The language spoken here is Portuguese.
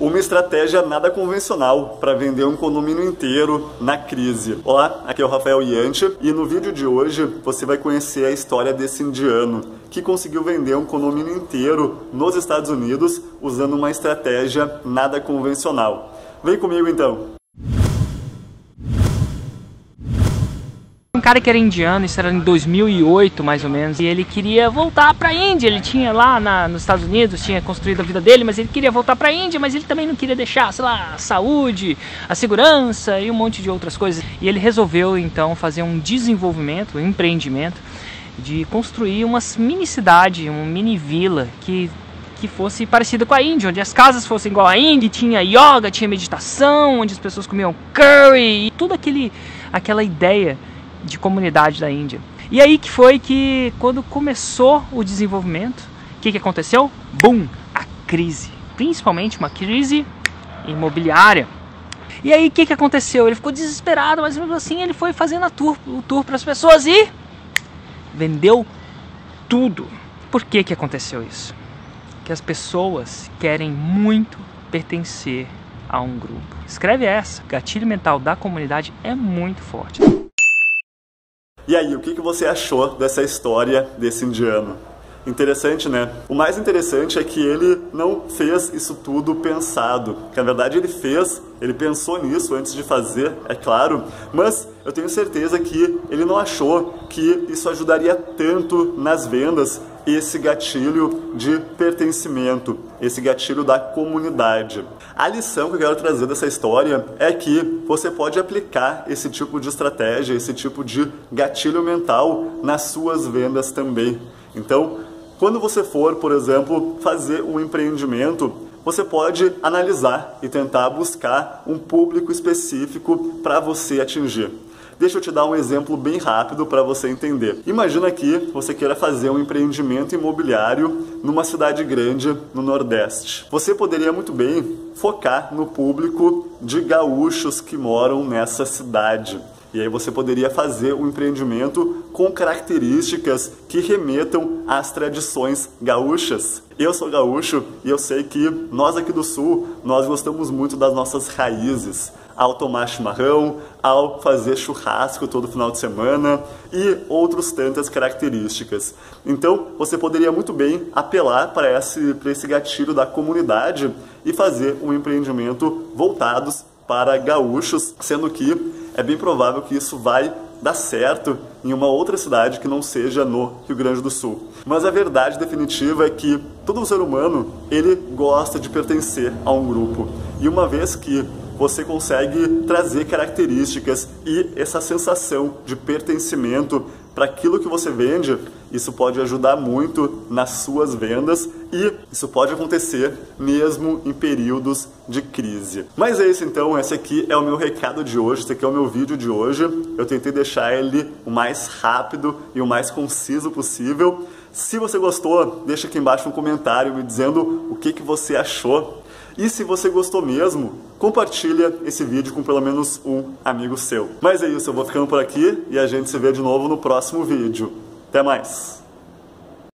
uma estratégia nada convencional para vender um condomínio inteiro na crise. Olá, aqui é o Rafael Yanti e no vídeo de hoje você vai conhecer a história desse indiano que conseguiu vender um condomínio inteiro nos Estados Unidos usando uma estratégia nada convencional. Vem comigo então! Um cara que era indiano, isso era em 2008 mais ou menos, e ele queria voltar para a Índia. Ele tinha lá nos Estados Unidos, tinha construído a vida dele, mas ele queria voltar para a Índia, mas ele também não queria deixar, sei lá, a saúde, a segurança e um monte de outras coisas. E ele resolveu então fazer um desenvolvimento, um empreendimento de construir uma mini cidade, uma mini vila que fosse parecida com a Índia, onde as casas fossem igual à Índia, tinha yoga, tinha meditação, onde as pessoas comiam curry e tudo aquela ideia de comunidade da Índia. E aí que foi que quando começou o desenvolvimento, o que aconteceu? Boom! A crise, principalmente uma crise imobiliária. E aí o que aconteceu? Ele ficou desesperado, mas mesmo assim ele foi fazendo o tour para as pessoas e vendeu tudo. Por que aconteceu isso? Que as pessoas querem muito pertencer a um grupo. Escreve essa, gatilho mental da comunidade é muito forte. E aí, o que você achou dessa história desse indiano? Interessante, né? O mais interessante é que ele não fez isso tudo pensado. Que na verdade ele pensou nisso antes de fazer, é claro, mas eu tenho certeza que ele não achou que isso ajudaria tanto nas vendas, esse gatilho de pertencimento, esse gatilho da comunidade. A lição que eu quero trazer dessa história é que você pode aplicar esse tipo de estratégia, esse tipo de gatilho mental nas suas vendas também. Então, quando você for, por exemplo, fazer um empreendimento, você pode analisar e tentar buscar um público específico para você atingir. Deixa eu te dar um exemplo bem rápido para você entender. Imagina que você queira fazer um empreendimento imobiliário numa cidade grande no Nordeste. Você poderia muito bem focar no público de gaúchos que moram nessa cidade. E aí você poderia fazer um empreendimento com características que remetam às tradições gaúchas. Eu sou gaúcho e eu sei que nós aqui do Sul, nós gostamos muito das nossas raízes. Ao tomar chimarrão, ao fazer churrasco todo final de semana e outras tantas características. Então, você poderia muito bem apelar para esse gatilho da comunidade e fazer um empreendimento voltados para gaúchos, sendo que é bem provável que isso vai dar certo em uma outra cidade que não seja no Rio Grande do Sul. Mas a verdade definitiva é que todo ser humano, ele gosta de pertencer a um grupo. E uma vez que você consegue trazer características e essa sensação de pertencimento para aquilo que você vende, isso pode ajudar muito nas suas vendas e isso pode acontecer mesmo em períodos de crise. Mas é isso então, esse aqui é o meu recado de hoje, esse aqui é o meu vídeo de hoje. Eu tentei deixar ele o mais rápido e o mais conciso possível. Se você gostou, deixa aqui embaixo um comentário me dizendo o que você achou. E se você gostou mesmo, compartilha esse vídeo com pelo menos um amigo seu. Mas é isso, eu vou ficando por aqui e a gente se vê de novo no próximo vídeo. Até mais!